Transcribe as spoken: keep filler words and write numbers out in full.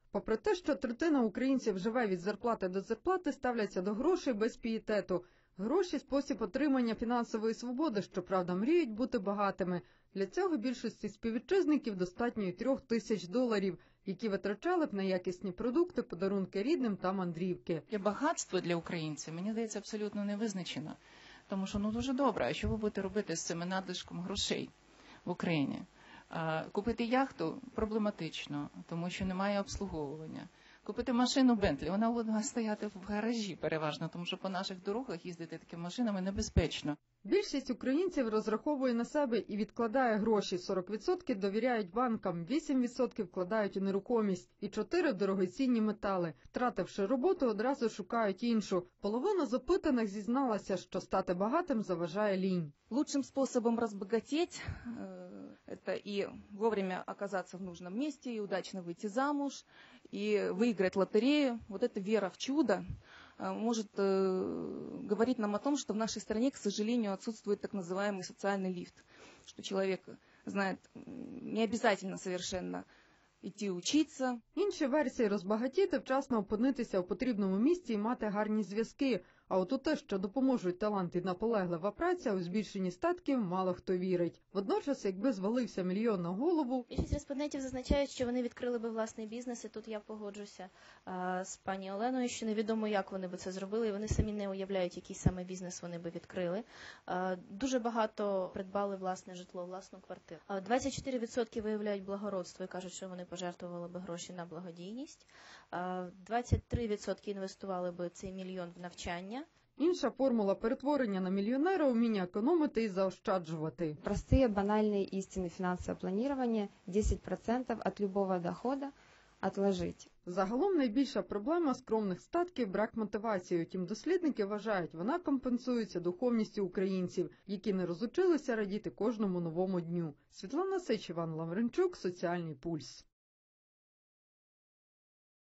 Попри те, що третина українців живе від зарплати до зарплати, ставляться до грошей без пієтету. Гроші – спосіб отримання фінансової свободи, щоправда, мріють бути багатими. Для цього більшості співвітчизників достатньо й трьох тисяч доларів, які витрачали б на якісні продукти, подарунки рідним та мандрівки. Багатство для українців, мені здається, абсолютно не визначено. Тому що, ну, дуже добре, а що ви будете робити з цими надлишком грошей в Україні? А, купити яхту проблематично, тому що немає обслуговування. Купити машину Бентлі, вона буде стояти в гаражі переважно, тому що по наших дорогах їздити такими машинами небезпечно. Більшість українців розраховує на себе і відкладає гроші. сорок відсотків довіряють банкам, вісім відсотків вкладають у нерухомість і чотири відсотки – дорогоцінні метали. Втративши роботу, одразу шукають іншу. Половина з опитаних зізналася, що стати багатим заважає лінь. Лучшим способом разбогатеть – это и вовремя оказаться в нужном месте, и удачно выйти замуж, и выиграть лотерею. Вот эта вера в чудо может говорить нам о том, что в нашей стране, к сожалению, отсутствует так называемый социальный лифт, что человек знает не обязательно совершенно іти учитися. Інші версії – розбагатіти, вчасно опинитися у потрібному місці і мати гарні зв'язки. А от у те, що допоможуть талант і наполеглива праця, у збільшенні статків мало хто вірить. Водночас, якби звалився мільйон на голову... Більшість респондентів зазначають, що вони відкрили би власний бізнес, і тут я погоджуся а, з пані Оленою, що невідомо, як вони би це зробили, і вони самі не уявляють, який саме бізнес вони би відкрили. А, дуже багато придбали власне житло, власну квартиру. А, двадцять чотири відсотки виявляють благородство і кажуть, що вони пожертвували би гроші на благодійність. А, двадцять три відсотки інвестували би цей мільйон в навчання. Інша формула перетворення на мільйонера – вміння економити і заощаджувати. Простые банальные истины финансового планирования – десять процентов от любого дохода отложить. Загалом найбільша проблема скромних статків – брак мотивації. Утім, дослідники вважають, вона компенсується духовністю українців, які не розучилися радіти кожному новому дню. Світлана Сич, Іван Лавренчук, Соціальний пульс.